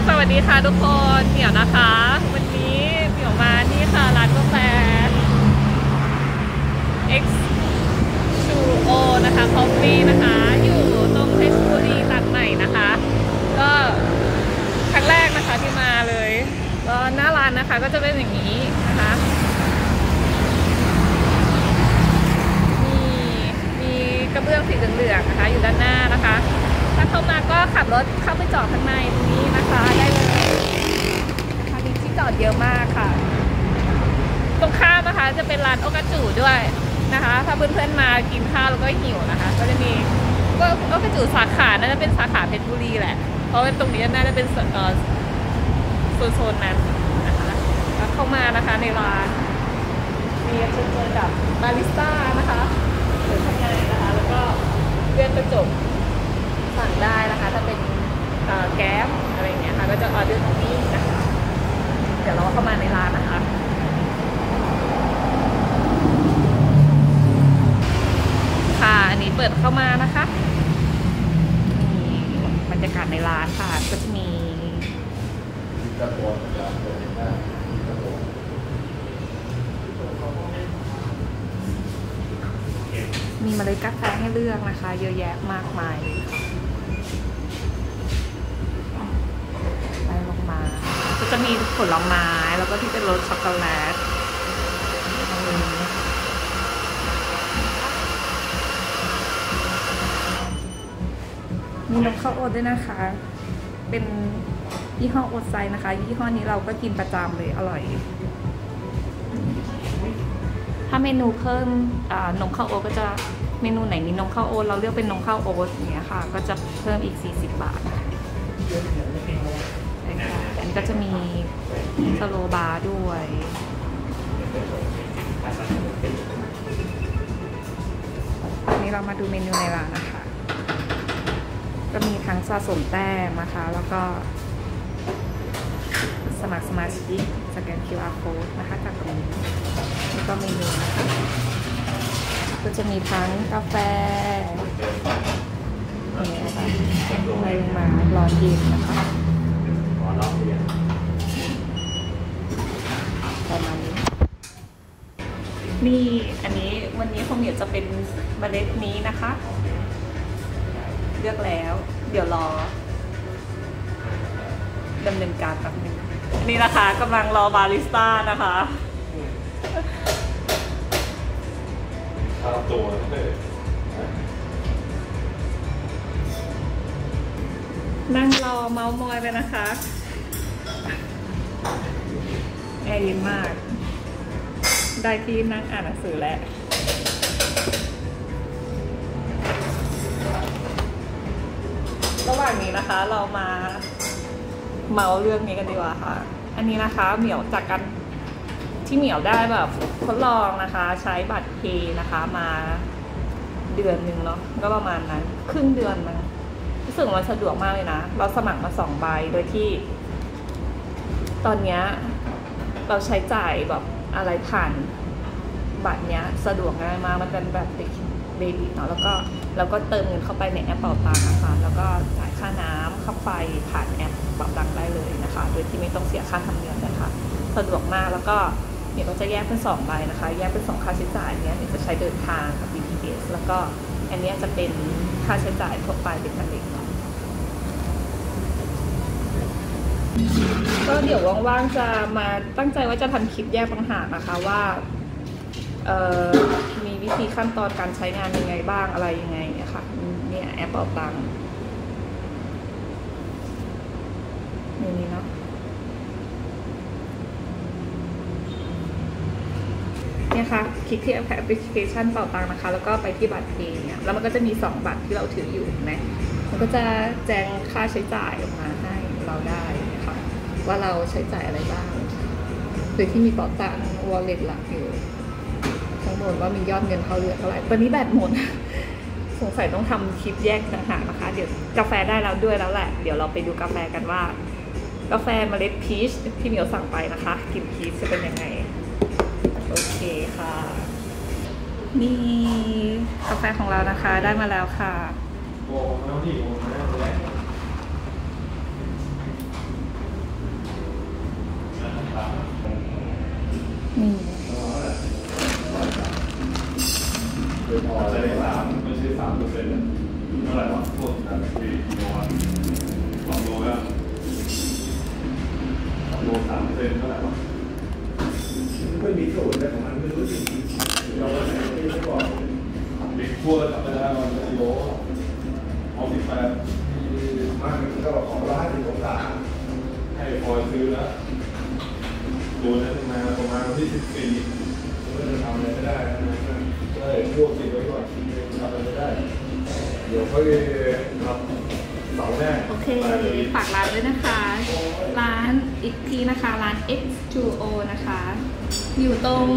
สวัสดีค่ะทุกคนเหมียวนะคะวันนี้เหมียวมานี่ค่ะร้านกาแฟ X2O นะคะ Coffee นะคะอยู่ตรงเพชรบุรีตัดใหม่นะคะก็ครั้งแรกนะคะที่มาเลยก็หน้าร้านนะคะก็จะเป็นอย่างนี้นะคะมีกระเบื้องสีเหลืองๆนะคะอยู่ด้านหน้านะคะถ้าเข้ามาก็ขับรถเข้าไปจอดข้างในตรงนี้นะคะได้เลยนะคะมีที่จอดเยอะมากค่ะตรงข้ามนะคะจะเป็นร้านโอกาจูด้วยนะคะถ้าเพื่อนๆมากินข้าวแล้วก็หิวนะคะก็จะมีโอกาจูสาขาน่าจะเป็นสาขาเพชรบุรีแหละเพราะว่าตรงนี้น่าจะเป็นโซนนั้นนะคะเข้ามานะคะในร้านมีเจอกับบาริสต้านะคะหรือข้างในนะคะแล้วก็เลื่อนกระจกสั่งได้นะคะถ้าเป็นแก๊สอะไรอย่างเงี้ยค่ะก็จะออเดอร์ตรงนี้นะคะเดี๋ยวเราเข้ามาในร้านนะคะค่ะอันนี้เปิดเข้ามานะคะนี่บรรยากาศในร้านค่ะก็จะมีเมล็ดกาแฟให้เลือกนะคะเยอะแยะมากมายไล่ลงมาก็จะมีผลไม้แล้วก็ที่เป็นรสช็อกโกแลตมีนมข้าวโอ๊ตด้วยนะคะเป็นยี่ห้อโอ๊ตไซนะคะยี่ห้อนี้เราก็กินประจำเลยอร่อยถ้าเมนูเพิ่มนมข้าวโอ๊ตก็จะเมนูไหนมีนมข้าวโอ๊ตเราเลือกเป็นนมข้าวโอ๊ตอย่างเงี้ยค่ะก็จะเพิ่มอีก40 บาทอันนี้ก็จะมีสโลบาร์ด้วยอันนี้เรามาดูเมนูในร้านนะคะก็มีทั้งสะสมแต้มนะคะแล้วก็สมัครสมาชิกสแกน QR code นะคะจากตรงนี้แล้วก็เมนูนะคะก็จะมีทั้งกาแฟนี่นะคะในมาร้อนเย็นนะคะประมาณนี้นี่อันนี้วันนี้คงเหมียวจะเป็นเมล็ดนี้นะคะเลือกแล้วเดี๋ยวรอดำเนินการแป๊บนึงนี่นะคะกำลังรอบาริสต้านะคะตัวนั่งรอเมาส์มอยไปนะคะแอร์เย็นมากได้ที่นั่งอ่านหนังสือแล้วระหว่างนี้นะคะเรามาเมาเรื่องนี้กันดีกว่าค่ะอันนี้นะคะเหมียวจากกันที่เหมียวได้แบบทดลองนะคะใช้บัตรเพย์นะคะมาเดือนหนึ่งเนาะก็ประมาณนั้นครึ่งเดือนมันรู้สึกมันสะดวกมากเลยนะเราสมัครมา2 ใบโดยที่ตอนนี้เราใช้จ่ายแบบอะไรผ่านบัตรเนี้ยสะดวกง่ายมากมันเป็นแบบเบบิตเนาะแล้วก็เติมเงินเข้าไปในแอปเป๋าตังค์นะคะแล้วก็จ่ายค่าน้ำค่าไฟผ่านแอปเป๋าตังค์ได้เลยนะคะโดยที่ไม่ต้องเสียค่าธรรมเนียมนะคะสะดวกมากแล้วก็เนี่ยก็จะแยกเป็น2 ใบนะคะแยกเป็น2 ค่าใช้จ่ายเนี่ยจะใช้เดินทางกับ BTS แล้วก็อันนี้จะเป็นค่าใช้จ่ายทั่วไปเป็นการเด็กเนาะก็เดี๋ยวว่างๆจะมาตั้งใจว่าจะทำคลิปแยกต่างหากนะคะว่ามีวิธีขั้นตอนการใช้งานยังไงบ้างอะไรยังไงเนี่ยค่ะเนี่ยแอปเป๋าตังค์นี่เนาะเนี่ยค่ะคลิกที่แอปพลิเคชันเป๋าตังค์นะคะแล้วก็ไปที่บัตรเพย์เนี่ยแล้วมันก็จะมี2 บัตรที่เราถืออยู่นะมันก็จะแจ้งค่าใช้จ่ายออกมาให้เราได้นะคะว่าเราใช้จ่ายอะไรบ้างโดยที่มีเป๋าตังค์ wallet หลักอยู่ทั้งหมดว่ามียอดเงินเข้าเหลือเท่าไหร่ตอนนี้แบตหมดสงสัยต้องทำคลิปแยกต่างหากนะคะเดี๋ยวกาแฟได้แล้วด้วยแล้วแหละเดี๋ยวเราไปดูกาแฟกันว่ากาแฟเมล็ดพีชที่เหมียวสั่งไปนะคะกลิ่นพีชจะเป็นยังไงโอเคค่ะนี่กาแฟของเรานะคะได้มาแล้วค่ะนี่ใช้3ไม่ใช่3%เท่าไหร่วะพวกนั้นกี่โลวะ2 โลแล้ว2 โล3%เท่าไหร่วะไม่มีสูตรเลยของมันไม่รู้จริงๆเราก็ไม่บอกบิ๊กคั่วจับไม่ได้มันกิโลเอา18 มันก็ของ150 องศาให้พอซื้อแล้วตัวนั้นมาประมาณที่14 ก็จะทำอะไรไม่ได้นะใช่พวกติดไว้ก่อนทำอะไรไม่ได้เดี๋ยวค่อยทำเสาแน่โอเคฝากร้านด้วยนะคะ ร้านอีกทีนะคะ ร้าน X2O นะคะ อยู่ตรง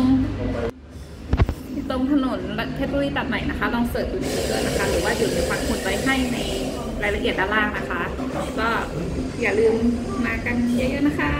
ถนนเพชรบุรีตัดใหม่นะคะ ลองเสิร์ชดูใน Google นะคะ หรือว่าเดี๋ยวจะปักหมุดไว้ให้ในรายละเอียดด้านล่างนะคะ ก็อย่าลืมมากันเยอะๆนะคะ